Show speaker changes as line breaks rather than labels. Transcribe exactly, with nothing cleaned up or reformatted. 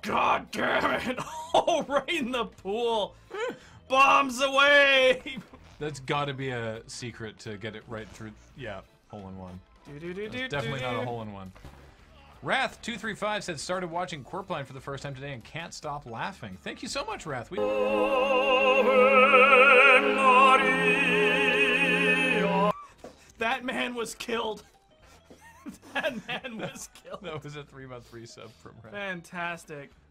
God damn it! Oh, right in the pool! Bombs away!
That's got to be a secret to get it right through. Yeah, hole in one.
Do, do, do, do,
Definitely
do.
not a hole in one. Wrath two three five said started watching Quirpline for the first time today and can't stop laughing. Thank you so much, Wrath. We
That man was killed. That man was killed.
That was a three month free sub from Wrath.
Fantastic.